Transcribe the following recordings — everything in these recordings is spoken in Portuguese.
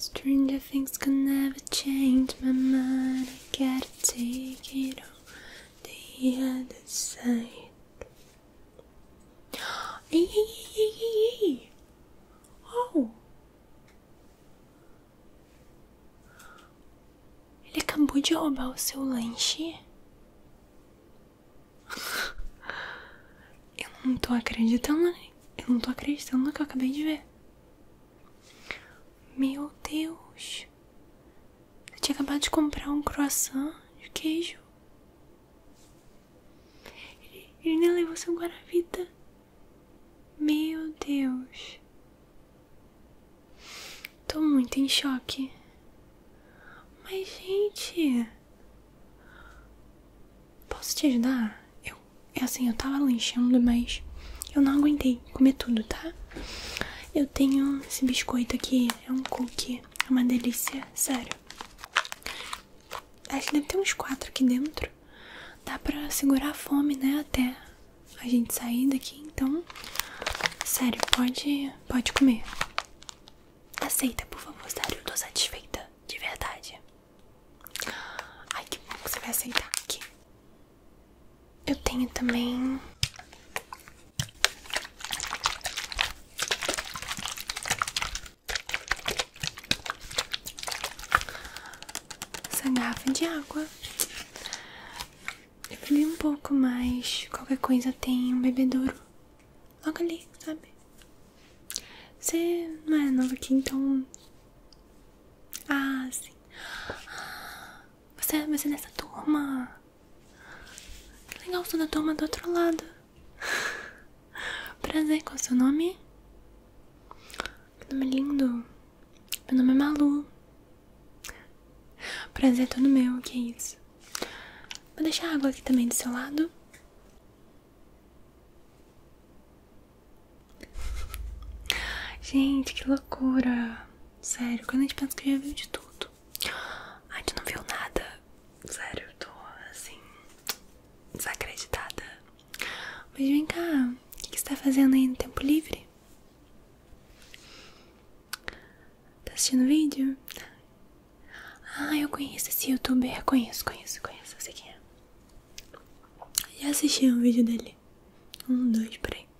Stranger things can never change my mind. I gotta take it on the other side. Ei, ei, ei, ei, ei. Oh. Ele acabou de roubar o seu lanche. Eu não tô acreditando. Eu não tô acreditando no que eu acabei de ver. Meu Deus. Eu tinha acabado de comprar um croissant de queijo. Ele nem levou seu Guaravita. Meu Deus. Tô muito em choque. Mas, gente... Posso te ajudar? Eu tava lanchando, mas eu não aguentei comer tudo, tá? Eu tenho esse biscoito aqui, é um cookie, é uma delícia, sério. Acho que deve ter uns 4 aqui dentro. Dá pra segurar a fome, né, até a gente sair daqui, então... Sério, pode comer. Aceita, por favor, sério, eu tô satisfeita, de verdade. Ai, que bom que você vai aceitar aqui. Eu tenho também... essa garrafa de água. Eu bebi um pouco, mas qualquer coisa tem um bebedouro logo ali, sabe? Você não é novo aqui, então... Ah, sim. Você é dessa turma. Que legal, sou da turma do outro lado. Prazer, qual é o seu nome? Que nome lindo. Meu nome é Malu. Prazer é todo meu, que é isso. Vou deixar a água aqui também do seu lado. Gente, que loucura. Sério, quando a gente pensa que já viu de tudo, a gente não viu nada. Sério, eu tô assim, desacreditada. Mas vem cá, o que você tá fazendo aí no tempo livre? Tá assistindo vídeo? Ah, eu conheço esse youtuber, conheço, eu sei quem é. Já assisti um vídeo dele. 1, 2, por aí.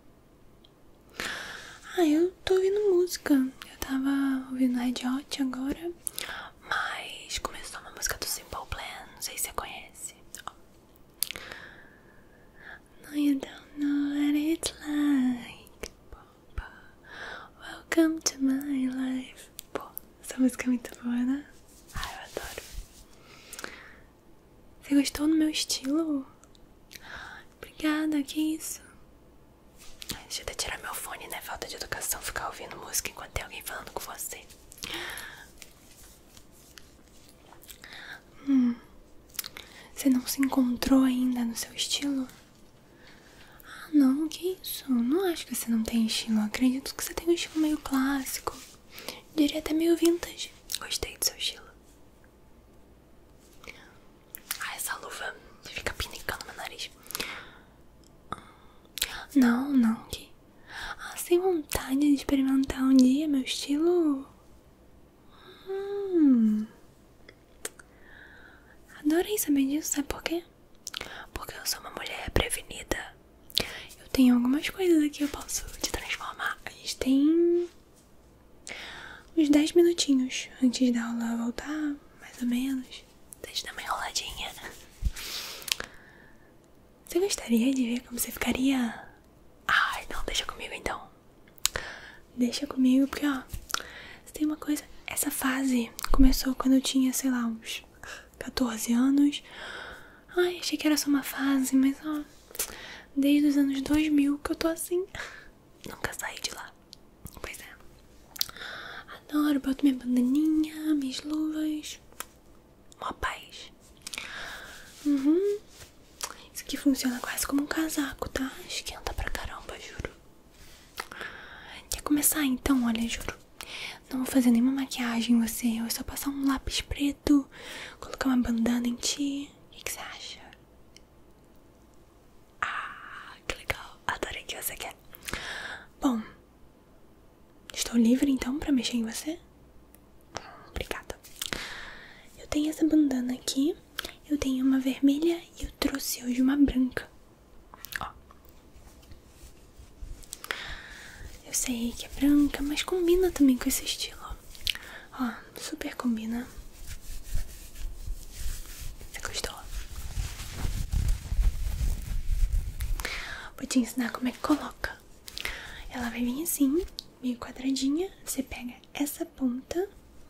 Ah, eu tô ouvindo música. Eu tava ouvindo Red Hot agora, mas começou uma música do Simple Plan, não sei se você conhece. No, you don't know what it's like. Welcome to my life. Pô, essa música é muito boa, né? Ai, eu adoro. Você gostou do meu estilo? Obrigada, que isso? Deixa eu até tirar meu fone, né? Falta de educação ficar ouvindo música enquanto tem alguém falando com você. Você não se encontrou ainda no seu estilo? Ah, não, que isso? Não acho que você não tem estilo. Eu acredito que você tem um estilo meio clássico. Diria até meio vintage. Gostei do seu estilo. Ah, essa luva fica pinicando meu nariz. Não, que... Ah, sem vontade de experimentar um dia meu estilo? Adorei saber disso, sabe por quê? Porque eu sou uma mulher prevenida. Eu tenho algumas coisas aqui que eu posso te transformar. A gente tem uns 10 minutinhos antes da aula voltar, mais ou menos. Deixa eu dar uma enroladinha. Você gostaria de ver como você ficaria? Ai, não, deixa comigo então. Deixa comigo, porque ó, você tem uma coisa. Essa fase começou quando eu tinha, sei lá, uns 14 anos. Ai, achei que era só uma fase, mas ó, desde os anos 2000 que eu tô assim. Nunca saí de lá. Pois é. Adoro, boto minha bandaninha, minhas luvas. Uma paz. Isso aqui funciona quase como um casaco, tá? Esquenta pra caramba, juro. Quer começar então? Olha, juro. Não vou fazer nenhuma maquiagem em você. Eu vou só passar um lápis preto, colocar uma bandana em ti. O que você acha? Ah, que legal. Adorei que você quer. Bom, estou livre então pra mexer em você? tem essa bandana aqui. Eu tenho uma vermelha e eu trouxe hoje uma branca. Ó. Eu sei que é branca, mas combina também com esse estilo. Ó, super combina. Você gostou? Vou te ensinar como é que coloca. Ela vai vir assim, meio quadradinha. Você pega essa ponta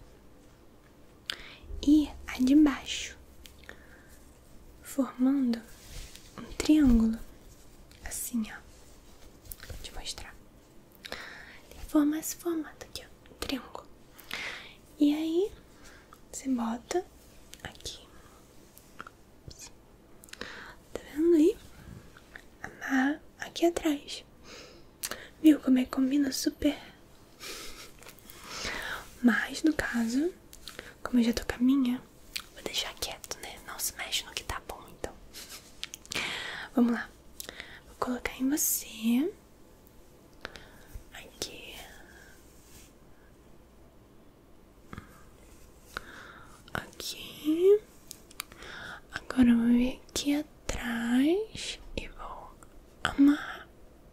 e a de baixo, formando um triângulo. Assim, ó. Vou te mostrar. Tem que formar esse formato aqui, ó. Um triângulo. E aí, você bota aqui. Tá vendo aí? Amarra aqui atrás. Viu como é que combina super? Mas, no caso, como eu já tô com a minha, vou deixar quieto, né? Não se mexe no que tá bom, então. Vamos lá. Vou colocar em você. Aqui. Aqui. Agora eu vou vir aqui atrás e vou amarrar.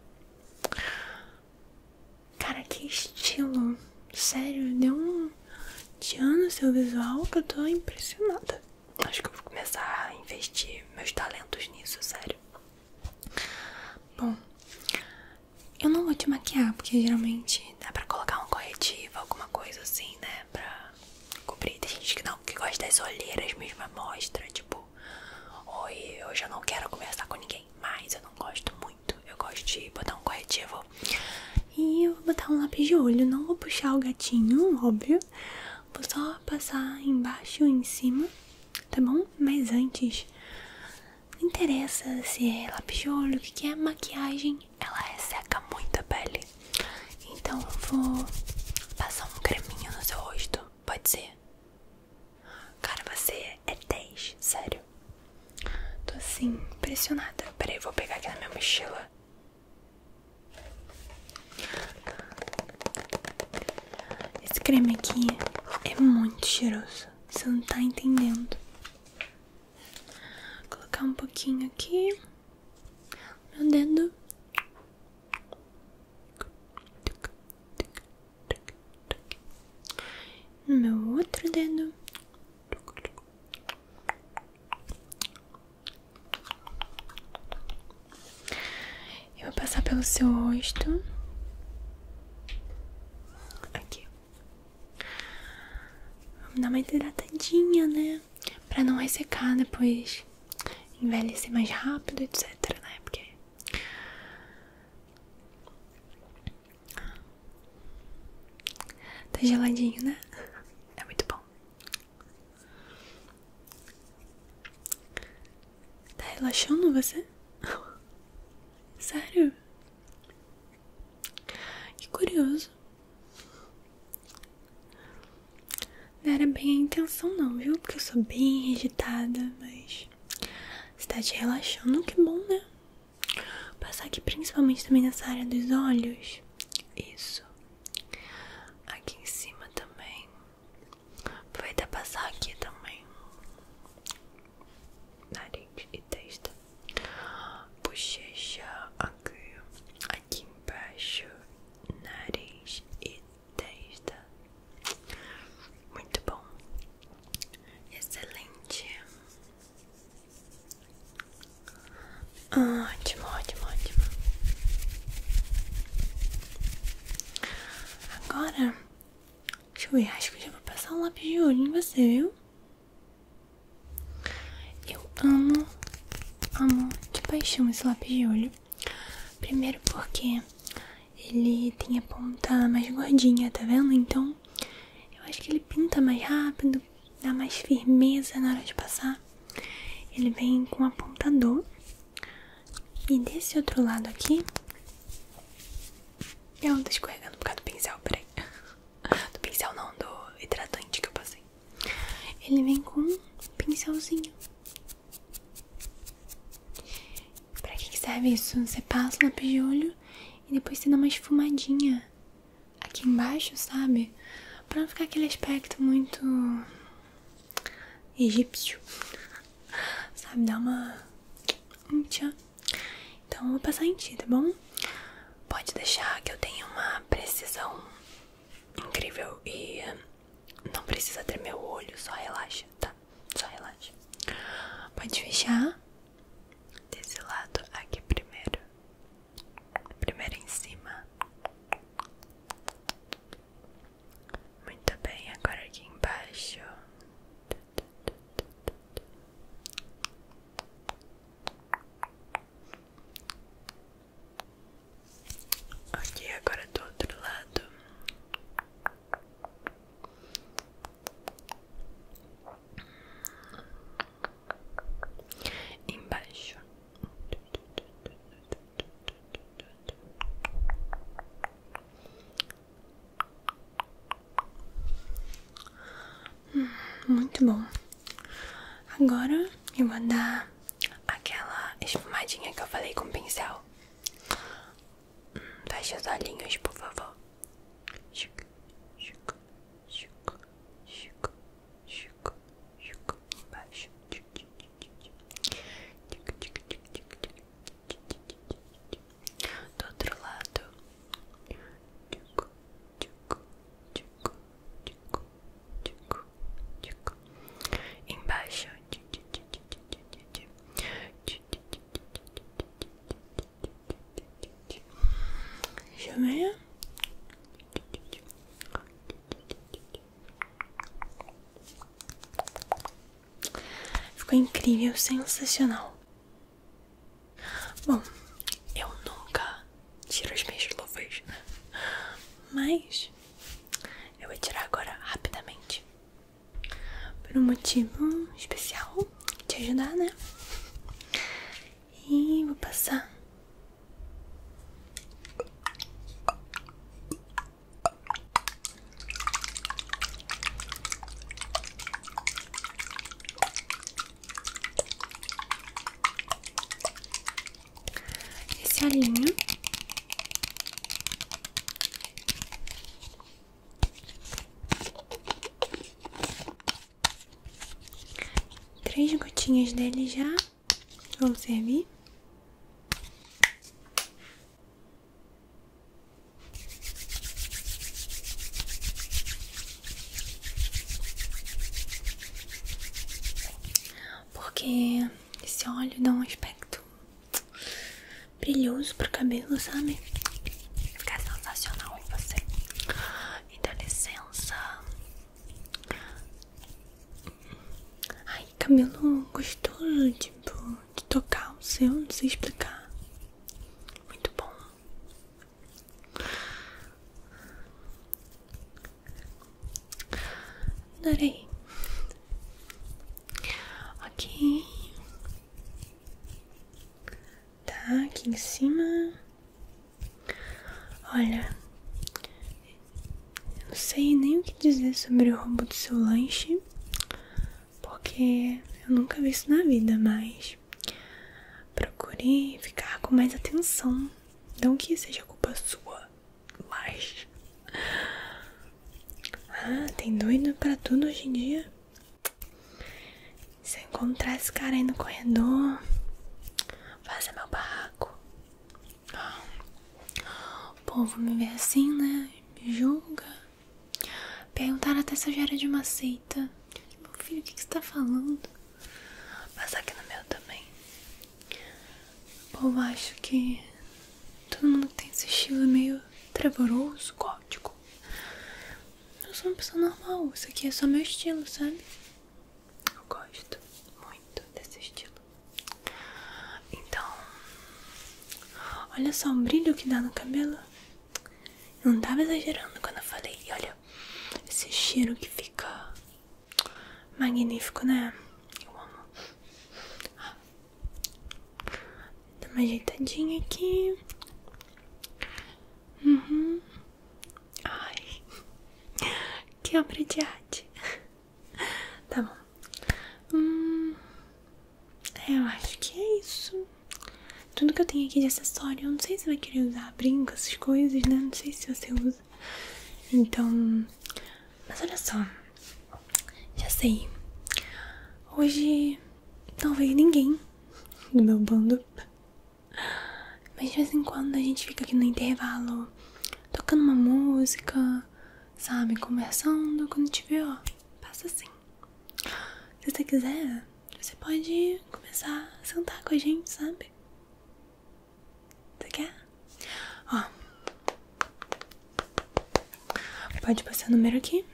Cara, que estilo. Sério, deu um tchan no seu visual que eu tô impressionada. Acho que eu vou começar a investir meus talentos nisso, sério. Bom, eu não vou te maquiar, porque geralmente dá pra colocar um corretivo, alguma coisa assim, né? Pra cobrir. Tem gente que não, que gosta das olheiras mesmo, mostra, tipo, oi, hoje eu não quero conversar com ninguém, mas eu não gosto muito. Eu gosto de botar um corretivo. E eu vou botar um lápis de olho. Não vou puxar o gatinho, óbvio. Vou só passar embaixo e em cima, tá bom? Mas antes, não interessa se é lápis de olho, o que é maquiagem, ela resseca muito a pele. Então eu vou passar um creminho no seu rosto, pode ser? Cara, você é 10, sério. Tô assim, impressionada. Peraí, eu vou pegar aqui na minha mochila. Esse creme aqui é muito cheiroso. Você não tá entendendo. Vou colocar um pouquinho aqui. Meu dedo. No meu outro dedo. Eu vou passar pelo seu rosto. Aqui. Vamos dar uma hidratadinha, né? Pra não ressecar depois. Envelhecer mais rápido, etc, né? Porque... tá geladinho, né? É muito bom. Tá relaxando você? Sério? Que curioso. Não era bem a intenção não, viu? Porque eu sou bem agitada, mas... você tá te relaxando, que bom, né? Vou passar aqui principalmente também nessa área dos olhos. Isso. Aqui em cima também. Aproveitar passar aqui também. Nariz e testa. Bochecha. Aqui. Aqui embaixo. Nariz e testa. Muito bom. Excelente. Ótimo, ótimo, ótimo. Agora, deixa eu ver, acho que eu já vou passar um lápis de olho em você, viu? Eu amo, amo de paixão esse lápis de olho. Primeiro porque ele tem a ponta mais gordinha, tá vendo? Então, eu acho que ele pinta mais rápido, dá mais firmeza na hora de passar. Ele vem com apontador. E desse outro lado aqui... eu tô escorregando por causa do pincel, peraí. Do pincel não, do hidratante que eu passei. Ele vem com um pincelzinho. Pra que serve isso? Você passa o lápis de olho e depois você dá uma esfumadinha aqui embaixo, sabe? Pra não ficar aquele aspecto muito... egípcio. Sabe, dá uma... tchan. Então eu vou passar em ti, tá bom? Pode deixar que eu tenho uma precisão incrível e não precisa tremer o olho, só relaxa, tá? Só relaxa. Pode fechar desse lado aqui primeiro. Primeiro em cima. Muito bem, agora aqui embaixo. Aqui agora do outro lado. Embaixo. Muito bom. Agora eu vou dar aquela espumadinha que eu falei com o pincel. Fecha os olhinhos, por favor. Chico, chico, chico, chico, chico, chico. Embaixo. Do outro lado. Chico, chico, chico, chico, chico, chico. Embaixo. Deixa eu ver. Ficou incrível, sensacional. Bom, eu nunca tiro as minhas luvas, mas eu vou tirar agora rapidamente. Por um motivo especial, te ajudar, né? E vou passar. Esse olhinho. Três gotinhas dele já. Vou servir. Porque esse óleo dá um aspecto brilhoso pro cabelo, sabe? Vai ficar sensacional em você. E dá licença. Ai, cabelo gostoso, tipo, de tocar o seu, não sei explicar. Muito bom. Adorei. Ok. Tá, aqui em cima. Olha, eu não sei nem o que dizer sobre o roubo do seu lanche, porque eu nunca vi isso na vida, mas procure ficar com mais atenção. Não que seja culpa sua, mas... Ah, tem doido pra tudo hoje em dia. Se eu encontrar esse cara aí no corredor, faça meu barraco. O povo me vê assim, né? Me julga. Perguntaram até se eu já era de uma seita. Meu filho, o que você tá falando? Passar aqui no meu também. O povo acha que todo mundo tem esse estilo meio trevoroso, gótico. Eu sou uma pessoa normal. Isso aqui é só meu estilo, sabe? Eu gosto muito desse estilo. Então, olha só o brilho que dá no cabelo. Eu não tava exagerando quando eu falei. E olha, esse cheiro que fica magnífico, né? Eu amo. Dá uma ajeitadinha aqui. Ai, que obra de arte. Tá bom. Eu acho que é isso. Tudo que eu tenho aqui de acessório. Eu não sei se vai querer usar brinco, essas coisas, né? Não sei se você usa. Então... Mas olha só. Já sei. Hoje não veio ninguém do meu bando. Mas de vez em quando a gente fica aqui no intervalo tocando uma música, sabe? Conversando. Quando tiver, ó, passa assim. Se você quiser, você pode começar a sentar com a gente, sabe? Você quer? Ó, pode passar o número aqui.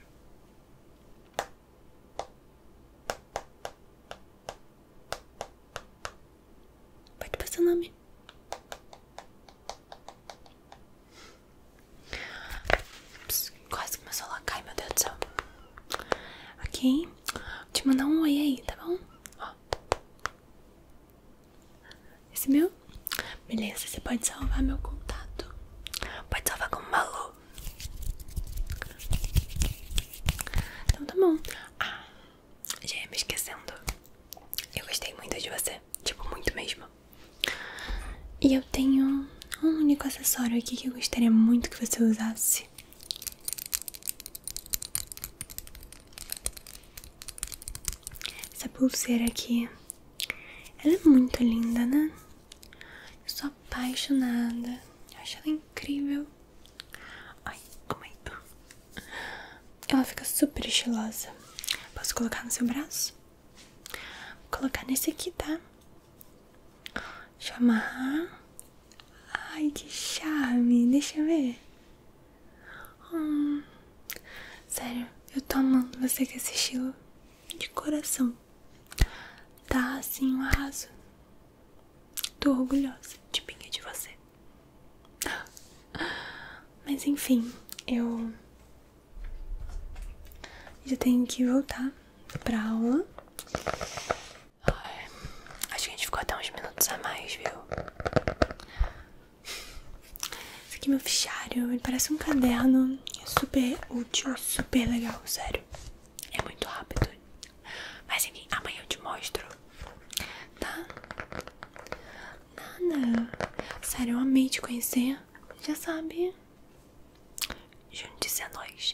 Pode passar o nome. Ups, quase que meu celular cai, meu Deus do céu. Ok? Vou te mandar um oi aí, tá bom? Ó. Esse meu? Beleza, você pode salvar meu contato. Pode salvar como Malu. Então tá bom. Ah, já ia me esquecendo. Eu gostei muito de você. Tipo, muito mesmo. E eu tenho um único acessório aqui que eu gostaria muito que você usasse. Essa pulseira aqui. Ela é muito linda, né? Eu sou apaixonada. Eu acho ela incrível. Ai, como é? Ela fica super estilosa. Posso colocar no seu braço? Vou colocar nesse aqui, tá? Deixa eu amarrar. Ai, que charme. Deixa eu ver. Sério, eu tô amando você com esse estilo de coração. Tá, assim, um arraso. Tô orgulhosa de mim e de você. Mas enfim, eu já tenho que voltar pra aula. Ai, acho que a gente ficou até uns minutos a mais, viu? Esse aqui é meu fichário, ele parece um caderno. É super útil, super legal, sério. É muito rápido. Mas enfim, amanhã eu te mostro. Tá? Nada. Sério, eu amei te conhecer. Já sabe. Junte-se a nós.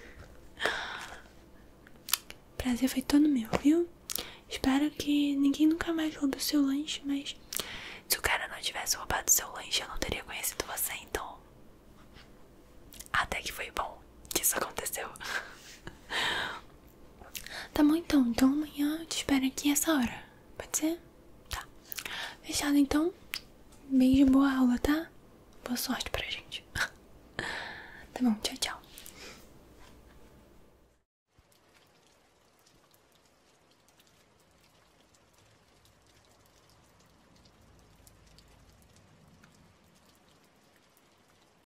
Prazer foi todo meu, viu? Espero que ninguém nunca mais roube o seu lanche, mas se o cara não tivesse roubado o seu lanche, eu não teria conhecido você, então até que foi bom que isso aconteceu. Tá bom então, então amanhã eu te espero aqui essa hora. Pode ser? Tá. Fechado então. Beijo, boa aula, tá? Boa sorte pra gente. Tá bom, tchau, tchau.